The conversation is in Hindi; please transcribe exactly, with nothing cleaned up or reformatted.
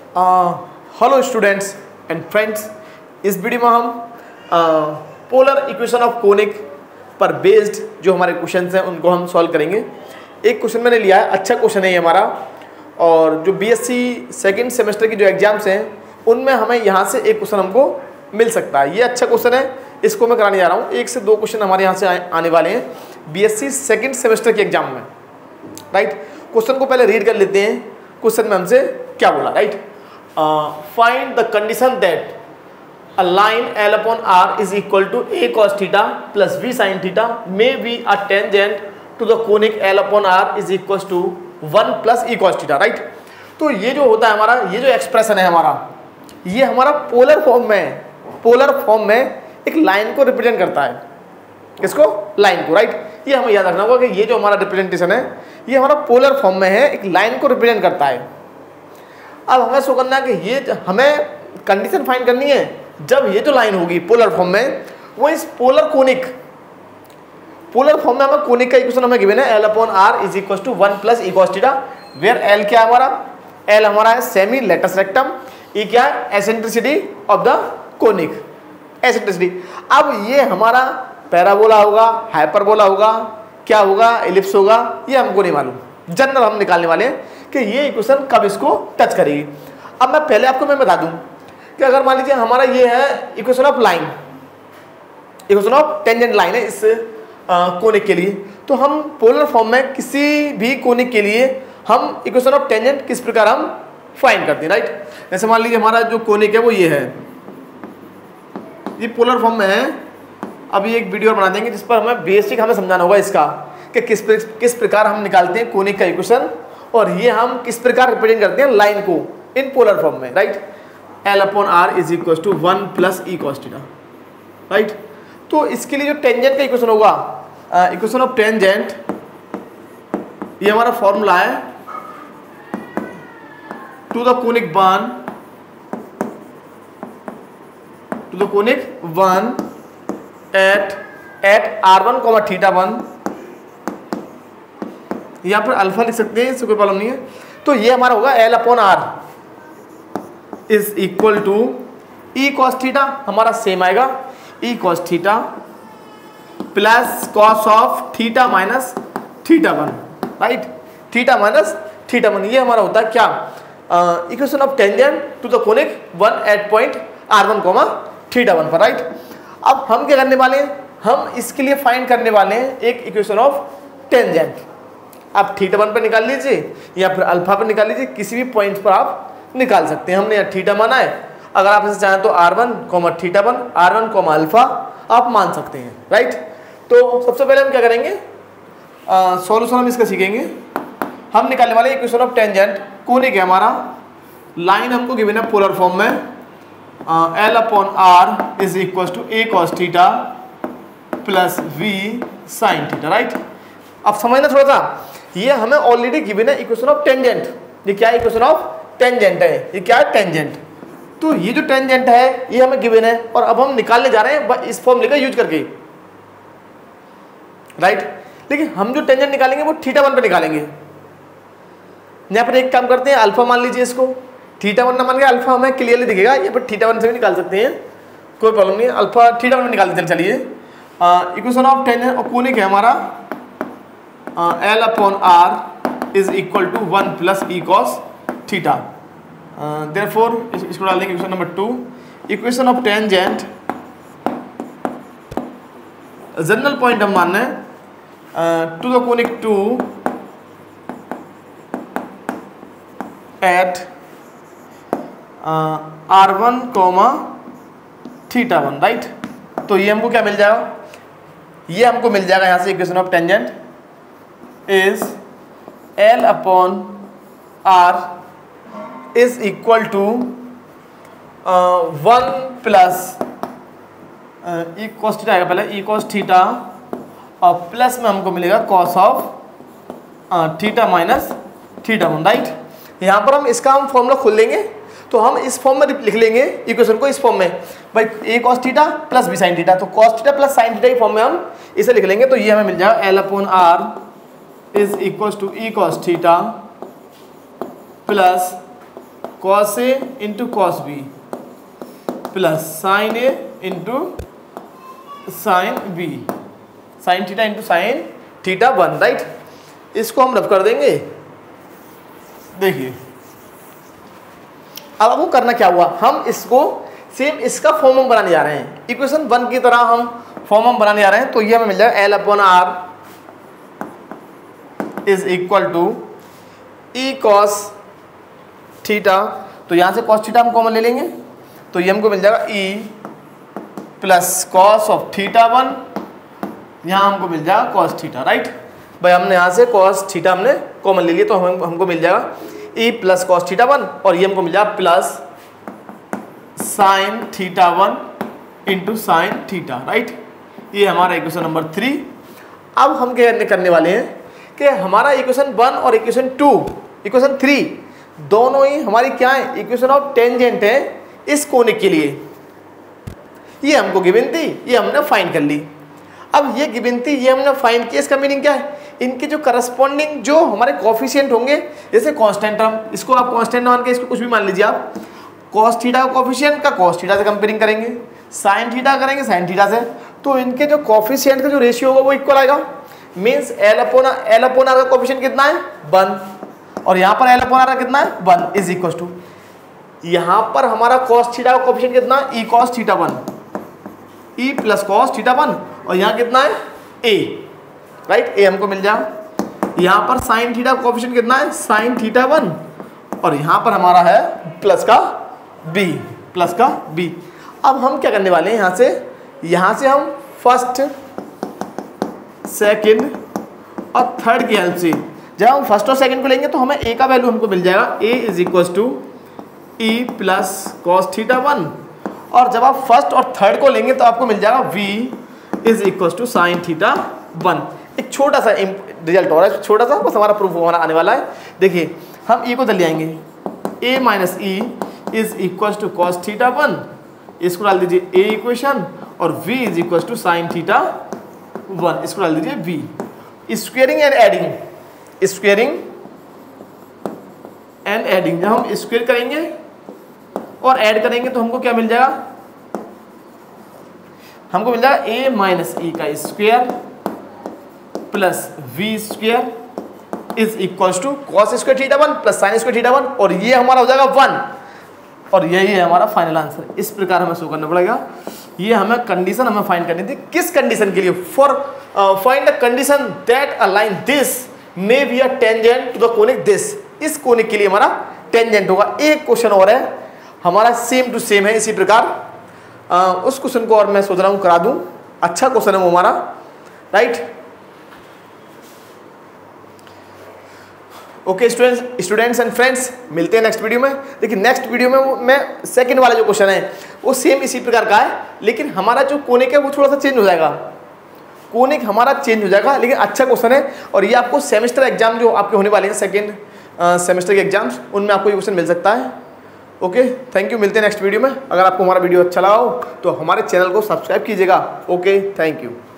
हेलो स्टूडेंट्स एंड फ्रेंड्स, इस वीडियो में हम पोलर इक्वेशन ऑफ कोनिक पर बेस्ड जो हमारे क्वेश्चंस हैं उनको हम सॉल्व करेंगे। एक क्वेश्चन मैंने लिया है, अच्छा क्वेश्चन है ये हमारा, और जो बीएससी सेकंड सेमेस्टर की जो एग्जाम्स हैं उनमें हमें यहाँ से एक क्वेश्चन हमको मिल सकता है। ये अच्छा क्वेश्चन है, इसको मैं कराने जा रहा हूँ। एक से दो क्वेश्चन हमारे यहाँ से आने वाले हैं बीएससी सेकंड सेमेस्टर के एग्जाम में, राइट। क्वेश्चन को पहले रीड कर लेते हैं। क्वेश्चन में हमसे क्या बोला, right. Find the condition that a line L upon R is equal to a cos theta plus b sin theta may be a tangent to the conic L upon R is equals to one plus e cos theta, right. तो ये जो होता है हमारा, ये जो एक्सप्रेशन है हमारा, ये हमारा पोलर फॉर्म में पोलर फॉर्म में एक लाइन को रिप्रेजेंट करता है। किसको? लाइन को, राइट। ये हमें याद रखना होगा कि ये जो हमारा रिप्रेजेंटेशन है ये हमारा पोलर फॉर्म में है, एक लाइन को रिप्रेजेंट करता है। अब हमें शो करना है कि ये हमें कंडीशन फाइंड करनी है जब ये जो लाइन होगी पोलर फॉर्म में वो इस पोलर कोनिक पोलर फॉर्म में हमें कोनिक का इक्वेशन हमें गिवन है L upon R is equal to one plus e cos theta, where L क्या है हमारा? L हमारा है सेमी लेटस रेक्टम, E क्या है? Eccentricity of the conic, eccentricity. अब ये हमारा पैराबोला होगा, हाइपरबोला होगा, क्या होगा? एलिप्स होगा, ये हमको नहीं मालूम। जनरल हम निकालने वाले हैं कि ये इक्वेशन कब इसको टच करेगी। अब मैं पहले आपको मैं बता दूं कि अगर मान लीजिए हमारा ये है equation of line, equation of tangent line है इस कोनिक के लिए, तो हम पोलर फॉर्म में किसी भी कोनिक के लिए हम इक्वेशन ऑफ टेंजेंट किस प्रकार हम फाइंड करते हैं, राइट। जैसे मान लीजिए हमारा जो कोनिक है वो ये है, ये पोलर फॉर्म में है। अभी एक वीडियो बना देंगे जिस पर हमें बेसिक हमें समझाना होगा इसका कि किस किस प्रकार हम निकालते हैं कोनिक का इक्वेशन, और ये हम किस प्रकार रिप्रेजेंट करते हैं लाइन को इन पोलर फॉर्म में, right. L upon R is equal to one plus e cos theta, right. तो इसके लिए जो टेंजेंट का इक्वेशन होगा, इक्वेशन ऑफ टेंजेंट, ये हमारा फॉर्मूला है to the conic one to the conic one at at R one comma theta one, यहाँ पर अल्फा लिख सकते हैं, इससे कोई प्रॉब्लम नहीं है। तो ये हमारा होगा L upon R is equal to e cos theta, हमारा सेम आएगा e cos theta plus cos of theta minus theta one, right. Theta minus theta one, ये हमारा होता है क्या? Equation of tangent to the conic one at point R one comma theta one पर, राइट। अब हम क्या करने वाले हैं, हम इसके लिए फाइंड करने वाले हैं एक इक्वेशन ऑफ टेंजेंट। आप थीटा वन पर निकाल लीजिए या फिर अल्फा पर निकाल लीजिए, किसी भी पॉइंट पर आप निकाल सकते हैं। हमने यहाँ थीटा माना है, अगर आप इसे चाहें तो R one comma theta one, R one comma alpha आप मान सकते हैं, राइट। तो सबसे पहले हम क्या करेंगे, सॉल्यूशन हम इसका सीखेंगे। हम निकालने वाले इक्वेशन ऑफ टेंजेंट, कोनिक है हमारा, लाइन हमको गिवन है पोलर फॉर्म में, L upon R is equal to A cos theta plus V sine theta, right. अब समझना थोड़ा सा, ये हमें ऑलरेडी गिवन है इक्वेशन ऑफ टेंजेंट। ये क्या है? इक्वेशन ऑफ टेंजेंट है। ये क्या है? टेंजेंट। तो ये जो टेंजेंट है ये हमें गिवन है, और अब हम निकालने जा रहे हैं इस फॉर्मूले का यूज करके, राइट। लेकिन हम जो टेंजेंट निकालेंगे वो थीटा वन पे निकालेंगे। यहाँ पर एक काम करते हैं, अल्फा मान लीजिए इसको, थीटा वन ना मान के अल्फा हमें क्लियरली दिखेगा, ये पर थीटा वन से भी निकाल सकते हैं, कोई प्रॉब्लम नहीं है। अल्फा थीटा वन में निकाल देते चलिए। इक्वेशन ऑफ टेंजेंट और कोनिक है हमारा L upon R is equal to one plus e cos theta. Therefore इसको डाल देंगे equation number two. Equation of tangent, general point हम मान रहे हैं to the conic two at R one comma theta one, right. तो ये हमको क्या मिल जाएगा? ये हमको मिल जाएगा यहाँ से equation of tangent is L upon R is equal to one plus e cos theta आएगा पहले, ई कॉस थीटा, और प्लस में हमको मिलेगा cos of theta minus theta one, right. यहाँ पर हम इसका हम फॉर्मूला खोल लेंगे, तो हम इस फॉर्म में लिख लेंगे इक्वेशन को, इस फॉर्म में भाई A cos theta plus B sine theta, तो cos theta plus sine theta की फॉर्म में हम इसे लिख लेंगे। तो ये हमें मिल जाएगा L upon R is equal to e cos theta plus cos A into cos B plus sine A into sine B, sine theta into sine theta one, right. इसको हम रब कर देंगे। देखिए अब आपको करना क्या हुआ, हम इसको सेम इसका फॉर्म हम बनाने जा रहे हैं, इक्वेशन वन की तरह हम फॉर्म हम बनाने जा रहे हैं। तो ये हमें मिल जाएगा L upon R is equal to e cos theta. तो यहाँ से कॉस थीटा हम कॉमन ले लेंगे, तो ये हमको मिल जाएगा e plus cos of theta one, यहाँ हमको मिल जाएगा कॉस थीटा, राइट। भाई हमने यहाँ से कॉस थीटा हमने कॉमन ले लिया, तो हम हमको मिल जाएगा e plus cos theta one और ये हमको मिल जाएगा plus sine theta one into sine theta, right. ये हमारा इक्वेशन नंबर थ्री। अब हम क्या करने वाले हैं कि हमारा इक्वेशन वन और इक्वेशन टू, इक्वेशन थ्री दोनों ही हमारी क्या है, इक्वेशन ऑफ टेंजेंट है इस कोनिक के लिए। ये हमको गिवन थी, ये हमने फाइंड कर ली। अब ये गिवन थी, ये हमने फाइंड किया, इसका मीनिंग क्या है, इनके जो करस्पॉन्डिंग जो हमारे कोफिशिएंट होंगे, जैसे कांस्टेंट टर्म, इसको आप कांस्टेंट मान के इसको कुछ भी मान लीजिए आप, कॉस थीटा का कोफिशिएंट का कॉस थीटा से कंपेयरिंग करेंगे, साइन थीटा करेंगे साइन थीटा से, तो इनके जो कोफिशिएंट का जो रेशियो होगा वो इक्वल आएगा। Means L upon L upon R का कोफिशिएंट कितना है, वन, और यहाँ पर एल अपॉन आर का कितना है, वन, इज इक्वल टू यहाँ पर हमारा कॉस थीटा का कोफिशिएंट कितना है, e cos theta one, e plus cos theta one, और यहाँ कितना है, ए, राइट, ए हमको मिल जाए। यहाँ पर साइन थीटा का कोफिशिएंट कितना है, साइन थीटा वन, और यहाँ पर हमारा है प्लस का बी, प्लस का बी। अब हम क्या करने वाले हैं, यहाँ से यहाँ से हम फर्स्ट सेकंड और थर्ड की हेल्प से, जब हम फर्स्ट और सेकंड को लेंगे तो हमें ए का वैल्यू हमको मिल जाएगा, A is equal to e plus cos theta one, और जब आप फर्स्ट और थर्ड को लेंगे तो आपको मिल जाएगा V is equal to sine theta one. एक छोटा सा रिजल्ट हो रहा है, छोटा सा, बस हमारा प्रूफ हमारा आने वाला है। देखिए हम ई को दल आएंगे, A minus e is equal to cos theta one, इसको डाल दीजिए ए इक्वेशन, और v is equal to sine theta one, इसको डाल दीजिए v। Squaring and adding, squaring and adding, जब हम स्क्वेयर करेंगे और ऐड करेंगे तो हमको क्या मिल जाएगा, हमको मिल जाएगा a माइनस ई का square plus V square is equal to cos square theta one plus sine square theta one, और ये हमारा हो जाएगा वन, और यही है हमारा फाइनल आंसर। इस प्रकार हमें शो करना पड़ेगा। ये हमें कंडीशन हमें फाइंड करनी थी, किस कंडीशन के लिए, for find the condition that a line this may be a tangent to the conic this, इस कोनिक के लिए हमारा टेंजेंट होगा। एक क्वेश्चन और है हमारा सेम टू सेम है इसी प्रकार, uh, उस क्वेश्चन को और मैं सोच रहा हूँ करा दूँ, अच्छा क्वेश्चन है वो हमारा, right. Okay students students and friends, मिलते हैं नेक्स्ट वीडियो में। देखिए नेक्स्ट वीडियो में वो मैं सेकंड वाला जो क्वेश्चन है वो सेम इसी प्रकार का है, लेकिन हमारा जो कोनिक है वो थोड़ा सा चेंज हो जाएगा, कोनिक हमारा चेंज हो जाएगा, लेकिन अच्छा क्वेश्चन है। और ये आपको सेमेस्टर एग्जाम जो आपके होने वाले हैं सेकेंड सेमेस्टर के एग्जाम्स, उनमें आपको ये क्वेश्चन मिल सकता है। ओके थैंक यू, मिलते हैं नेक्स्ट वीडियो में। अगर आपको हमारा वीडियो अच्छा लगा हो तो हमारे चैनल को सब्सक्राइब कीजिएगा। Okay thank you.